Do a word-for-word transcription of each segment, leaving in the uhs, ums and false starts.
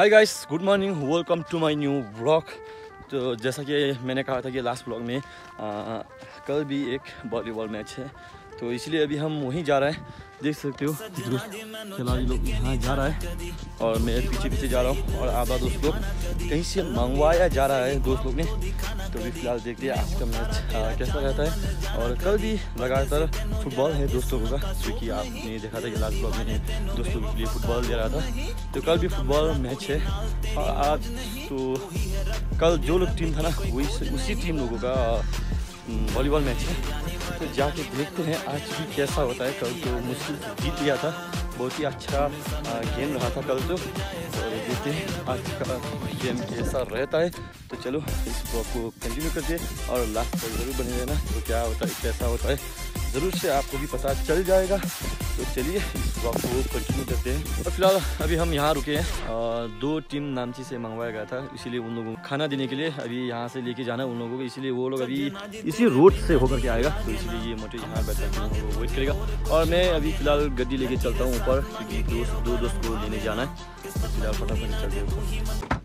Hi guys, good morning, welcome to my new vlog. तो जैसा कि मैंने कहा था कि लास्ट व्लॉग में आ, कल भी एक वॉलीबॉल मैच है, तो इसलिए अभी हम वहीं जा रहे हैं। देख सकते हो खिलाड़ी लोग यहाँ जा रहा है और मैं पीछे पीछे जा रहा हूँ और आधा दोस्त लोग कहीं से मंगवाया जा रहा है दोस्त लोग ने। तो अभी फ़िलहाल देखते हैं आज का मैच कैसा रहता है। और कल भी लगातार फुटबॉल है दोस्त लोगों का, क्योंकि आपने देखा था कि लास्ट ब्लॉग में दोस्त लोगों के लिए फुटबॉल दे रहा था। तो कल भी फुटबॉल मैच है और आज तो कल जो लोग टीम था ना वही उसी टीम लोगों का वॉलीबॉल मैच है। तो जाके देखते हैं आज भी कैसा होता है। कल तो मुश्किल से जीत लिया था, बहुत ही अच्छा गेम रहा था कल तो। और देखते हैं आज का गेम कैसा रहता है। तो चलो इस ब्लॉग को कंटिन्यू करते हैं और लास्ट तक ज़रूर बने रहना। तो क्या होता है कैसा होता है ज़रूर से आपको भी पता चल जाएगा। तो चलिए इस ब्लॉग को कंटिन्यू करते हैं। और फिलहाल अभी हम यहाँ रुके हैं और दो टीम नामची से मंगवाया गया था, इसीलिए उन लोगों को खाना देने के लिए अभी यहाँ से लेके जाना है उन लोगों को। इसीलिए वो लोग अभी इसी रोड से होकर के आएगा, तो इसलिए ये मोटे यहाँ बैठा के उन लोगों को वेट करेगा। और मैं अभी फिलहाल गड्डी लेके चलता हूँ ऊपर, क्योंकि दोस्त दो दोस्त को लेने जाना है। तो फिलहाल फटाफट चलते हैं।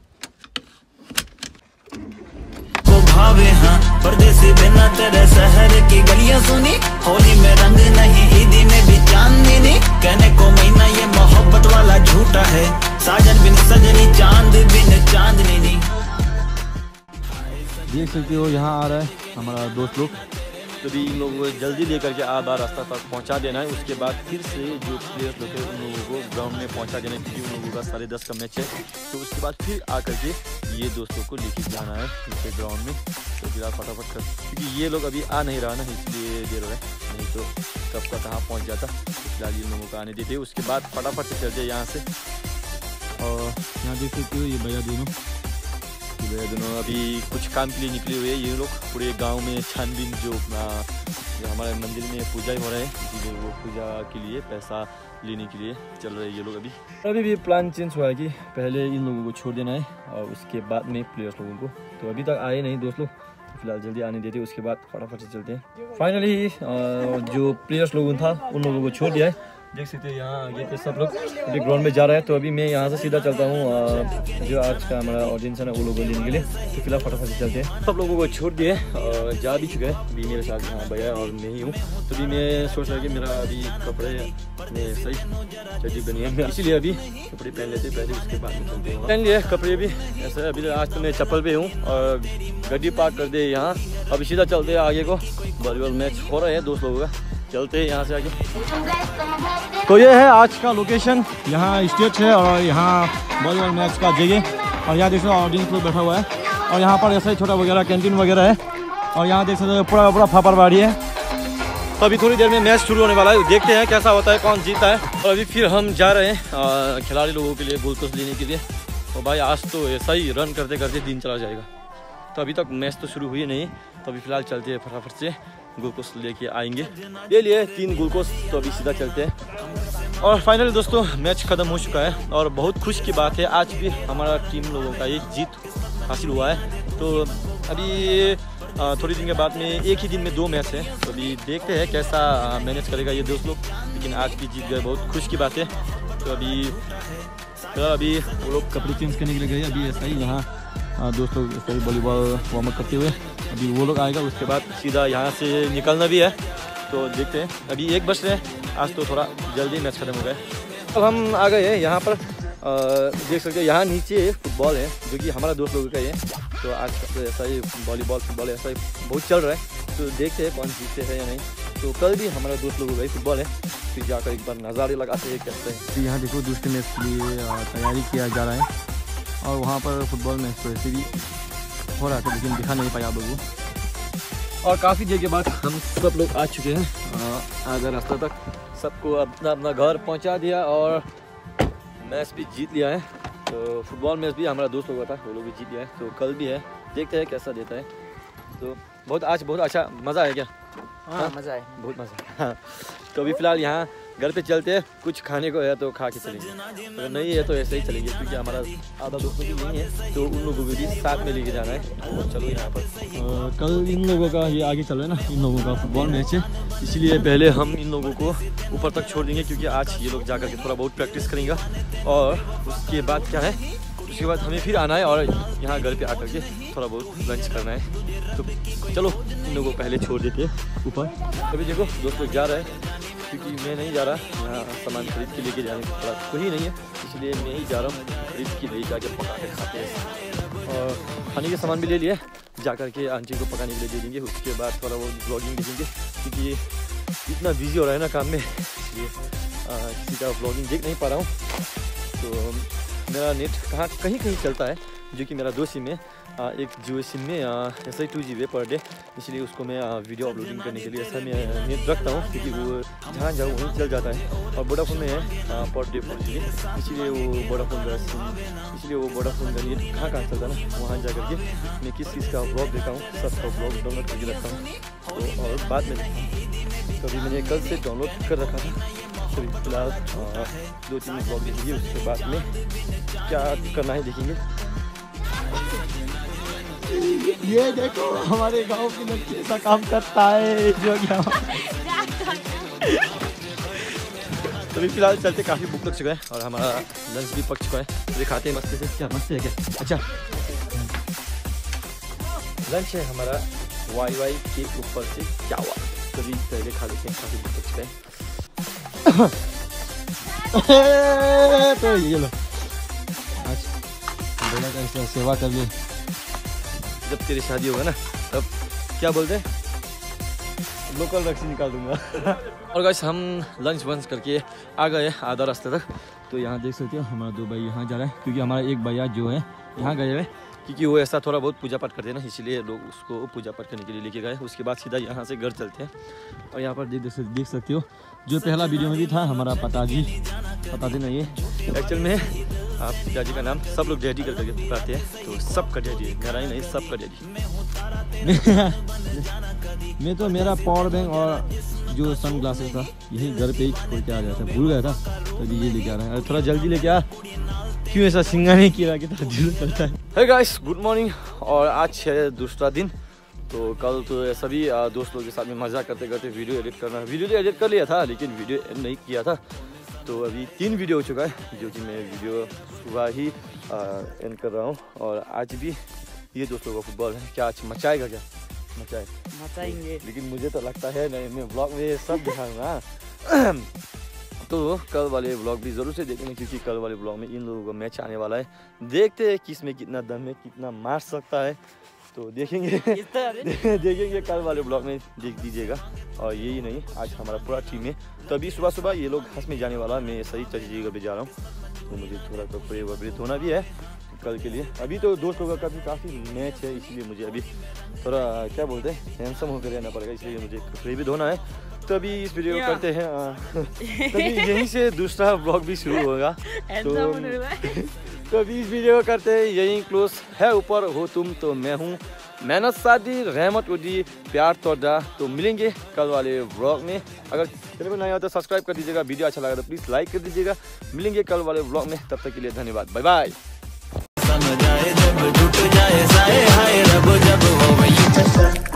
परदेसी बिना तेरे शहर की गलियां सुनी, होली में रंग नहीं ईदी में भी चांदनी, कहने को महीना ये मोहब्बत वाला झूठा है, साजन बिन सजनी चांद बिन चांदनी नहीं। देख सकते हो यहाँ आ रहा है हमारा दोस्त लोग। तो भी इन लोगों को जल्दी लेकर के आधा रास्ता तक पहुँचा देना है। उसके बाद फिर से जो प्लेयर्स लोग हैं उन लोगों को ग्राउंड में पहुँचा देना है, क्योंकि उन लोगों का साढ़े दस का मैच है। तो उसके बाद फिर आकर के ये दोस्तों को लेके जाना है उनके ग्राउंड में। तो फिलहाल फटाफट कर, क्योंकि ये लोग अभी आ नहीं रहा ना, इसलिए देर हो रहा है, नहीं तो कब का कहाँ पहुँच जाता। तो फिलहाल इन लोगों को आने देते, उसके बाद फटाफट से चलते यहाँ से। और यहाँ देख सकते हो ये भैया दोनों भैया दोनों अभी कुछ काम के लिए निकले हुए हैं। ये लोग पूरे गांव में छानबीन जो जो हमारे मंदिर में पूजा ही हो रहा है, इसीलिए वो पूजा के लिए पैसा लेने के लिए चल रहे हैं ये लोग। अभी अभी भी प्लान चेंज हुआ है कि पहले इन लोगों को छोड़ देना है और उसके बाद में प्लेयर्स लोगों को। तो अभी तक आए नहीं दोस्त लोग, तो फिलहाल जल्दी आने देते, उसके बाद फटाफट से चलते हैं। फाइनली जो प्लेयर्स लोगों था उन लोगों को छोड़ दिया है। देख सकते हैं यहाँ आगे पे सब लोग अभी ग्राउंड में जा रहा है। तो अभी मैं यहाँ से सीधा चलता हूँ जो आज का हमारा ऑडियंस है ना वो लोगों को लेने के लिए। तो फिलहाल फटाफट से चलते हैं। सब लोगों को छोड़ दिए और जा भी चुके हैं। अभी मेरे साथ यहाँ भैया और मैं ही हूँ। तो अभी मैं सोच रहा कि मेरा अभी कपड़े में सही चड्डी बनी है, इसीलिए अभी कपड़े पहन लेते पहले, उसके बाद में चलते हैं। पहन लिए कपड़े भी ऐसा। अभी आज तो मैं चप्पल पे हूँ और गड्डी पार्क कर दे यहाँ। अभी सीधा चलते हैं आगे को। वॉलीबॉल मैच हो रहा है दोस्त लोगों का, चलते हैं यहाँ से आगे। तो ये है आज का लोकेशन, यहाँ स्टेज है और यहाँ वॉलीबॉल मैच का जगह। और यहाँ देख सकते हो ऑडियंस लोग बैठा हुआ है और यहाँ पर ऐसा ही छोटा वगैरह कैंटीन वगैरह है। और यहाँ देख सकते हो पूरा पूरा फापरवाड़ी है। तो अभी थोड़ी देर में मैच शुरू होने वाला है, देखते हैं कैसा होता है, कौन जीता है। और अभी फिर हम जा रहे हैं खिलाड़ी लोगों के लिए गोलकोस लेने के लिए। तो भाई आज तो ऐसा ही रन करते करते दिन चला जाएगा। तो अभी तक मैच तो शुरू हुई नहीं, तो अभी फिलहाल चलते हैं फटाफट से ग्लूकोस लेके आएंगे। ले लिए तीन ग्लूकोस, तो अभी सीधा चलते हैं। और फाइनली दोस्तों मैच ख़त्म हो चुका है और बहुत खुश की बात है, आज भी हमारा टीम लोगों का एक जीत हासिल हुआ है। तो अभी थोड़ी दिन के बाद में एक ही दिन में दो मैच है, तो अभी देखते हैं कैसा मैनेज करेगा ये दोस्त लोग। लेकिन आज भी जीत गए, बहुत खुश की बात है। तो अभी तो अभी वो लोग कपड़े चेंज करने के लिए गए। अभी ऐसा ही यहाँ दोस्त लोग ऐसा ही वॉलीबॉल वार्म अप करते हुए अभी वो लोग आएगा, उसके बाद सीधा यहाँ से निकलना भी है। तो देखते हैं, अभी एक बज रहे हैं, आज तो थोड़ा जल्दी मैच खत्म हो गया। अब हम आ गए हैं यहाँ पर, आ, देख सकते हैं यहाँ नीचे फुटबॉल है जो कि हमारा दोस्त लोगों का ही है। तो आज तो ऐसा ही वॉलीबॉल फुटबॉल ऐसा ही बहुत चल रहा है। तो देखते हैं कौन जीतते हैं या नहीं। तो कल भी हमारा दोस्त लोगों का ही फुटबॉल है, फिर जाकर एक बार नज़ारे लगाते हैं कैसे हैं। तो यहाँ देखो दूसरे मैच के लिए तैयारी किया जा रहा है और वहाँ पर फुटबॉल मैच तो ऐसे भी हो रहा था, लेकिन दिखा नहीं पाया आप लोगों को। और काफ़ी देर के बाद हम सब लोग आ चुके हैं आधा रास्ता तक, सबको अपना अपना घर पहुंचा दिया और मैच भी जीत लिया है। तो फुटबॉल मैच भी हमारा दोस्त लोगों का था, वो लोग भी जीत लिया है। तो कल भी है, देखते हैं कैसा देता है। तो बहुत आज बहुत अच्छा मज़ा आया क्या? हाँ मज़ा है, बहुत मज़ा। हाँ तो अभी फ़िलहाल यहाँ घर पे चलते हैं, कुछ खाने को है तो खा के चलेंगे, अगर नहीं है तो ऐसे ही चलेंगे, क्योंकि हमारा आधा दोस्तों भी नहीं है तो उन लोगों को भी साथ में लेके जाना है। तो चलो यहाँ पर आ, कल इन लोगों का ये आगे चल रहा है ना, इन लोगों का फुटबॉल मैच है, इसलिए पहले हम इन लोगों को ऊपर तक छोड़ देंगे, क्योंकि आज ये लोग जा कर के थोड़ा बहुत प्रैक्टिस करेंगे। और उसके बाद क्या है, उसके बाद हमें फिर आना है और यहाँ घर पे आकर के थोड़ा बहुत लंच करना है। तो चलो इन लोगों को पहले छोड़ देते हैं ऊपर। अभी देखो दोस्त लोग जा रहे हैं, क्योंकि मैं नहीं जा रहा, यहाँ सामान खरीद के लेके जाने का कोई नहीं है, इसलिए मैं ही जा रहा हूँ। खरीद के ले जाके पका के खाते हैं और खाने के सामान भी ले लिए, जा कर के आंटी को पकाने के लिए दे देंगे। उसके बाद थोड़ा वो ब्लॉगिंग देखेंगे, क्योंकि इतना बिजी हो रहा है ना काम में, इसलिए किसी का ब्लॉगिंग देख नहीं पा रहा हूँ। तो मेरा नेट कहाँ कहीं कहीं चलता है, जो कि मेरा दो सिम है, एक जियो सिम में ऐसा ही two G B per day, इसलिए उसको मैं वीडियो अपलोडिंग करने के लिए ऐसा मैं नेट रखता हूँ, क्योंकि वो जहाँ जाऊँ वहीं चल जाता है। और वोडाफोन में है per day four G B, इसलिए वो वोडाफोन का सिम, इसलिए वो वोडाफोन का नेट कहाँ कहाँ चलता है ना, वहाँ जा करके मैं किस किस का ब्लॉग देखा हूँ, सबका ब्लॉग डाउनलोड करके रखता हूँ। तो और बाद में कभी मैंने कल से डाउनलोड कर रखा था, अभी फिलहाल दो तीन ब्लॉग देखेंगे, उसके बाद में क्या करना है देखेंगे। ये देखो हमारे गांव की लड़की ऐसा काम करता है जो क्या। तो अभी फिलहाल चलते, काफ़ी भूख लग चुका है और हमारा लंच भी पक चुका है, तो खाते हैं मस्त से। क्या मस्त है क्या? अच्छा लंच है हमारा वाई वाई के ऊपर से क्या हुआ, कभी पहले खा लेते हैं, काफ़ी भूख लग चुका है। तो ये लो आज बोला था इसका सेवा कर लिए, जब तेरी शादी होगा ना तब क्या बोलते हैं, लोकल रक्सी निकाल दूंगा। और गाइस हम लंच वंच करके आ गए आधा रास्ते तक। तो यहाँ देख सकते हो हमारा दो भाई यहाँ जा रहा है, क्योंकि हमारा एक भैया जो है यहाँ गए हुए, क्योंकि वो ऐसा थोड़ा बहुत पूजा पाठ करते हैं ना, इसीलिए लोग उसको पूजा पाठ करने के लिए लेके गए। उसके बाद सीधा यहाँ से घर चलते हैं। और यहाँ पर देख देख सकते हो जो पहला वीडियो में भी था, हमारा पिताजी पिताजी नहीं है एक्चुअल में, आप पिताजी का नाम सब लोग डैडी करके पुकारते हैं, तो सबका डैडी है, मेरा ही नहीं सबका डैडी। मैं तो मेरा पावर बैंक और जो सन ग्लासेस था यही घर पे ही छोड़ के आ गया था, भूल गया था, तो अभी ये लेके आ रहे हैं। थोड़ा जल्दी लेके आ, क्यों ऐसा सिंगा नहीं किया कि जरूरत पड़ता है। हे गाइस गुड मॉर्निंग, और आज है दूसरा दिन। तो कल तो सभी दोस्त लोगों के साथ में मज़ा करते करते वीडियो एडिट करना, वीडियो तो एडिट कर लिया था लेकिन वीडियो एडिट नहीं किया था। तो अभी तीन वीडियो हो चुका है, जो कि मैं वीडियो सुबह ही एंड कर रहा हूँ। और आज भी ये दोस्तों का फुटबॉल है, क्या आज मचाएगा, क्या मचाए मचाएंगे, लेकिन मुझे तो लगता है नहीं, मैं ब्लॉग में सब दिखाऊंगा। तो कल वाले ब्लॉग भी ज़रूर से देखेंगे, क्योंकि कल वाले ब्लॉग में इन लोगों का मैच आने वाला है। देखते हैं किस में कितना दम है, कितना मार सकता है, तो देखेंगे देखेंगे कल वाले ब्लॉग में, देख दीजिएगा। और यही नहीं, आज हमारा पूरा टीम है। तो अभी सुबह सुबह ये लोग घास में जाने वाला, मैं सही चीज़ जगह पे जा रहा हूँ, तो मुझे थोड़ा कपड़े वपड़े धोना भी है कल के लिए। अभी तो दोस्त लोगों का भी काफ़ी मैच है, इसलिए मुझे अभी थोड़ा क्या बोलते हैं हैंडसम होकर रहना पड़ेगा, इसलिए मुझे कपड़े भी धोना है। तो अभी इस वीडियो को करते हैं, तभी यहीं से दूसरा ब्लॉग भी शुरू होगा। तो तो अभी इस वीडियो को करते हैं यहीं क्लोज है। ऊपर हो तुम तो मैं हूँ, मेहनत सादी रहमत उदी प्यार तोड़ा। तो मिलेंगे कल वाले ब्लॉग में। अगर चैनल में नया हो तो सब्सक्राइब कर दीजिएगा, वीडियो अच्छा लगा तो प्लीज़ लाइक कर दीजिएगा। मिलेंगे कल वाले ब्लॉग में, तब तक के लिए धन्यवाद, बाय बाय। समझ आए जब टूट जाए साए हाय रब जब हो